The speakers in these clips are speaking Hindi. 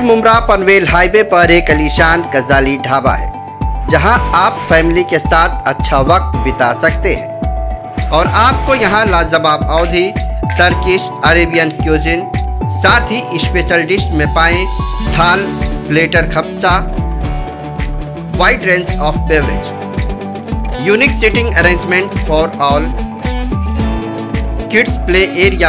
मुमरा पनवेल हाईवे पर एक आलीशान गजाली ढाबा है जहां आप फैमिली के साथ अच्छा वक्त बिता सकते हैं और आपको यहां लाजवाब अवधी, टर्किश, अरेबियन क्यूजिन, साथ ही स्पेशल डिश में पाएं थाल, प्लेटर, खप्सा, wide range of beverage, unique seating arrangement for all, kids play area,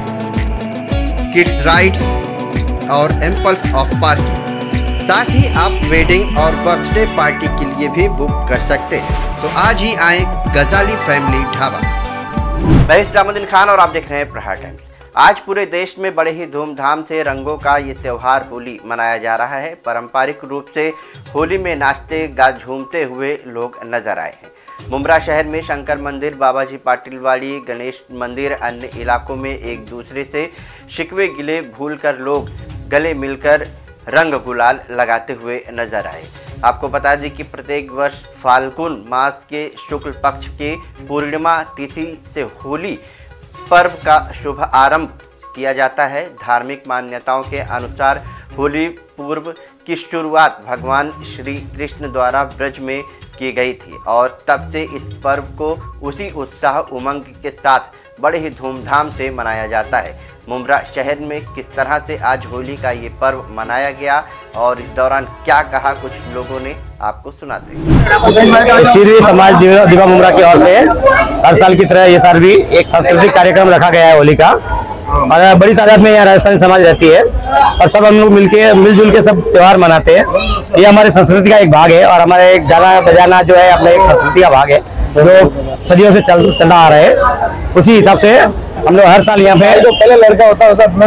kids rides और एम्पल्स ऑफ पार्किंग। साथ ही आप वेडिंग और बर्थडे पार्टी के लिए भी बुक कर सकते हैं। तो आज ही आए गजाली फैमिली ढाबा। मैं इस्लामुद्दीन खान और आप देख रहे हैं प्रहार टाइम्स। आज पूरे देश में बड़े ही धूमधाम से रंगों का ये त्यौहार होली मनाया जा रहा है। पारंपरिक रूप से होली में नाचते गा झूमते हुए लोग नजर आए हैं। मुमरा शहर में शंकर मंदिर, बाबाजी पाटिलवाड़ी, गणेश मंदिर, अन्य इलाकों में एक दूसरे से शिकवे गिले भूलकर लोग गले मिलकर रंग गुलाल लगाते हुए नजर आए। आपको बता दें कि प्रत्येक वर्ष फाल्गुन मास के शुक्ल पक्ष के पूर्णिमा तिथि से होली पर्व का शुभ आरंभ किया जाता है। धार्मिक मान्यताओं के अनुसार होली पूर्व की शुरुआत भगवान श्री कृष्ण द्वारा ब्रज में की गई थी और तब से इस पर्व को उसी उत्साह उमंग के साथ बड़े ही धूमधाम से मनाया जाता है। मुमरा शहर में किस तरह से आज होली का ये पर्व मनाया गया और इस दौरान क्या कहा कुछ लोगों ने, आपको सुनाते हैं। श्री समाज दिवा मुमरा की ओर से हर साल की तरह ये साल भी एक सांस्कृतिक कार्यक्रम रखा गया है होली का और बड़ी तादाद में यहाँ राजस्थानी समाज रहती है और सब हम लोग मिलजुल के सब त्योहार मनाते हैं। ये हमारे संस्कृति का एक भाग है और हमारे एक गाना बजाना जो है अपना एक संस्कृति का भाग है जो सदियों से चलता आ रहा है। उसी हिसाब से हम लोग हर साल यहाँ पे जो पहला लड़का होता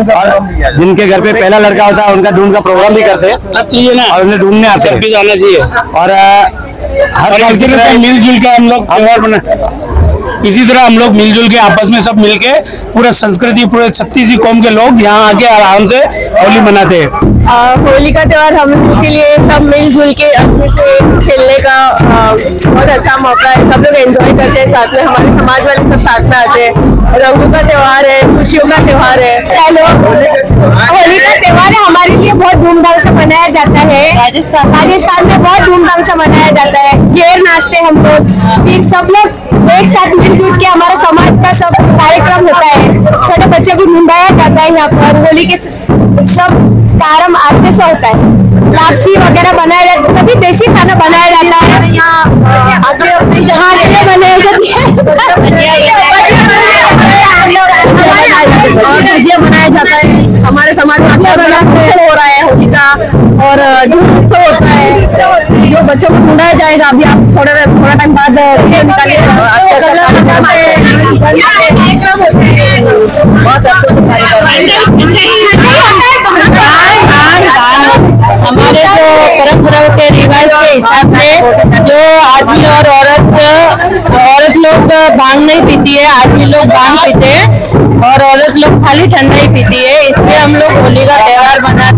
है जिनके घर पे पहला लड़का होता है उनका ढूंढ का प्रोग्राम भी करते हैं और उन्हें ढूंढने आते हैं जाना चाहिए और हर साल मिलजुल के हम लोग इसी तरह हम लोग मिलजुल के आपस में सब मिलके पूरा संस्कृति पूरे 36 कौम के लोग यहाँ आके आराम से होली मनाते हैं। होली का त्योहार हम लोग के लिए सब मिलजुल के अच्छे से खेलने का बहुत अच्छा मौका है। सब लोग एंजॉय करते हैं, साथ में हमारे समाज वाले सब साथ में आते हैं। रंगों का त्योहार है, खुशियों का त्योहार है। होली का त्योहार हमारे लिए बहुत धूमधाम से मनाया जाता है। राजस्थान में बहुत धूमधाम से मनाया जाता है। घेर नाचते हम लोग, फिर सब लोग एक साथ मिलजुल के हमारा समाज का सब कार्यक्रम होता है। छोटे बच्चे को ढूंढाया जाता है यहाँ पर। होली के सब कार्यक्रम अच्छे से होता है। लापसी वगैरह बनाया जाता है, तभी देसी खाना बनाया जाता है। यहाँ बनाई जाती है, भुजिया बनाया जाता है। हमारे समाज में हो रहा है होली का और उत्सव होता है जो बच्चों को ढूंढाया जाएगा। अभी आप थोड़ा टाइम बाद निकालिए। हमारे जो परंपरा के रिवाज के हिसाब से जो आदमी और औरत लोग भांग नहीं पीती है, आदमी लोग भांग पीते हैं और औरत लोग खाली ठंडा ही पीती है। इसलिए हम लोग होली का त्योहार मनाते